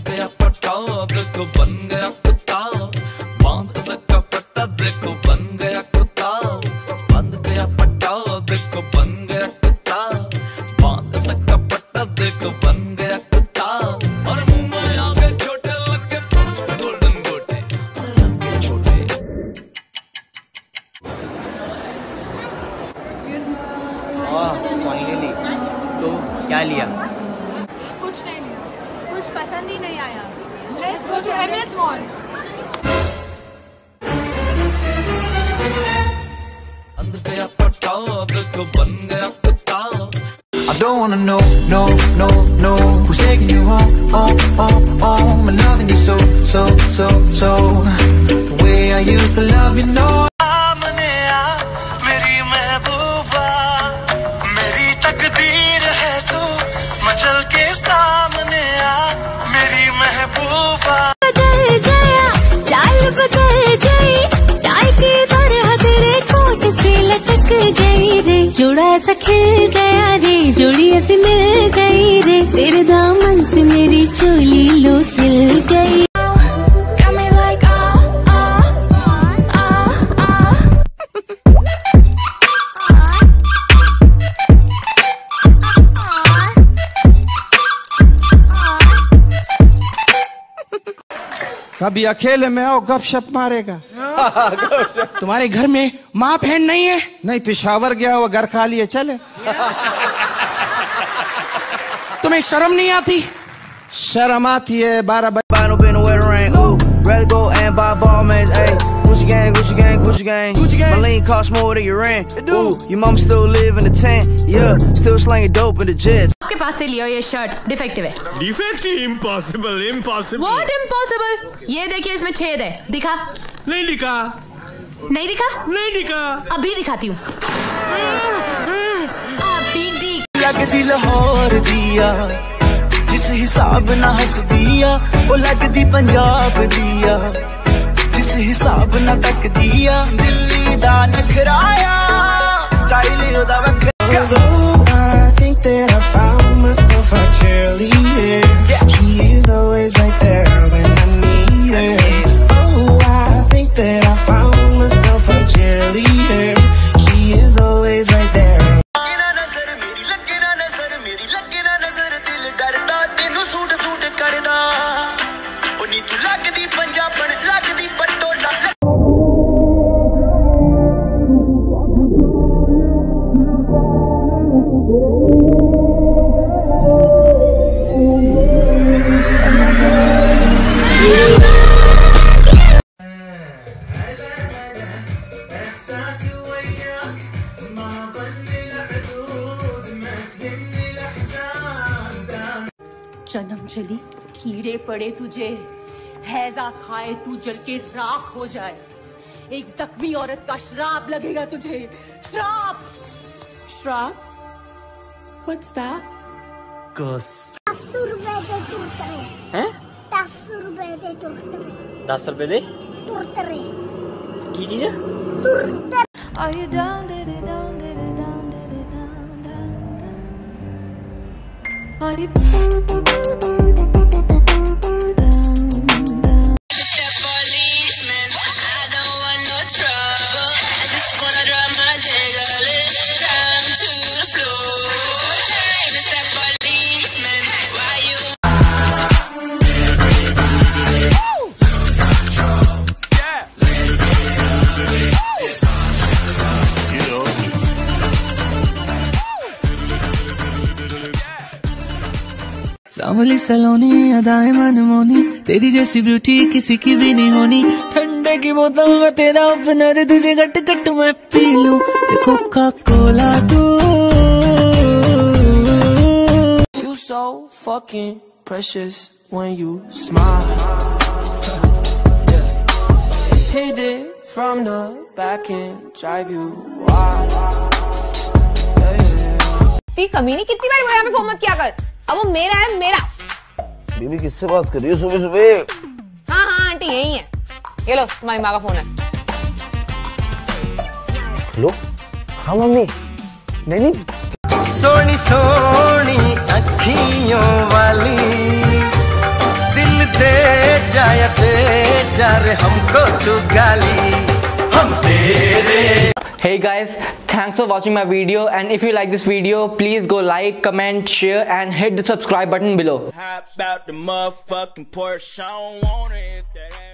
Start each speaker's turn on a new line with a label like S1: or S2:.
S1: गया पट्टा देखो बन गया कुत्ता, बांध सका पट्टा देखो बन गया कुत्ता, बांध गया पट्टा देखो बन गया कुत्ता, बांध सका पट्टा देखो बन गया कुत्ता। और मुंह में आगे छोटे लगे पूछ पे गोल्डन गोटे लगे छोटे।
S2: फाइनली तो क्या लिया?
S3: कुछ नहीं लिया, कुछ पसंद ही नहीं आया। Let's go to Emirates Mall.
S1: बंद गया पट्टा देखो बन गया कुत्ता।
S4: I don't wanna know, no, no, no, who's taking you home, home, home, home. I'm loving you so, so, so, so, the way I used to love you, no. सामने आ मेरी महबूबा, मेरी तकदीर है तू, मचल के सामने आ मेरी महबूबा।
S5: बदल गया, चाल बदल गई, टाई की तरह तेरे कोट से लटक गई रे, जोड़ा ऐसा खिल गया रे, जोड़ी ऐसी मिल गई रे, तेरे दामन से मेरी चोली लो सिल गई।
S6: कभी अकेले में आओ गपशप मारेगा। तुम्हारे घर में माँ बहन नहीं है? नहीं, पेशावर गया वो घर खा लिए चले। तुम्हें शर्म नहीं आती? शर्म आती है। 12
S7: Rather go and buy Balmains, ayy. Gucci gang, Gucci gang, Gucci gang. My lean cost more than your rent. Ooh, your mom still live in the tent. Yeah, still slanging dope in the jets.
S8: आपके पास से लियो ये shirt defective है।
S9: Defective? Impossible, impossible.
S8: What impossible? ये देखिए इसमें छेद है, दिखा?
S9: नहीं दिखा।
S8: नहीं दिखा?
S9: नहीं दिखा।
S8: अभी दिखाती हूँ। अभी दिख।
S4: लगदी लाहौर दिया, जिस हिसाब ना हस दिया, वो लगदी पंजाब दिया, जिस हिसाब ना तक दिया, दिल्ली दा नखराया, स्टाइल ओदा वखरा। I think that I found myself a cheerleader. She is always right there when I need her. Oh, I think that I found myself a cheerleader. She is always right there.
S3: जन्म चली कीड़े पड़े तुझे, हैजा खाए तू जल के राख हो जाए, एक जख्मी औरत का श्राप लगेगा तुझे। श्राप। श्राप? What's that?
S9: Curse.
S10: 10 रुपए दे तुरतरे।
S9: हैं?
S10: 10 रुपए दे तुरतरे।
S9: 10 रुपए दे?
S10: तुरतरे।
S9: की चीज़ है?
S10: तुरतरे।
S5: Are you down, did it down, did it down, did it down, down, down? Are you down, down, down, down? Policeman, I don't want no trouble. I just wanna drive my jiggle down to the floor. Hey, Mr. Policeman, why you?
S11: सांवली सलोनी अदाएं मनमोनी, तेरी जैसी beauty किसी की भी नहीं होनी, ठंडे की बोतल में तेरा ओपनर, तुझे गट गट मैं पी लूं, कोका कोला तू।
S4: You so fucking precious when you smile. Hit it from the back and drive you wild.
S8: ती कमीनी कितनी बार बोला मैं फोन मत किया कर, अब वो मेरा है मेरा।
S7: बीबी किससे बात कर रही हो सुबह सुबह?
S8: हाँ हाँ आंटी यही है, ये लो तुम्हारी माँ का फोन है।
S7: हेलो? हाँ मम्मी। नहीं
S4: सोनी सोनी अखियों वाली, दिल
S12: दे जा रे हमको तू गाली हम तेरे.
S13: Hey guys, thanks for watching my video, and if you like this video, please go like, comment, share and hit the subscribe button below.
S14: How about the motherfucking Porsche? I don't want it if that ain't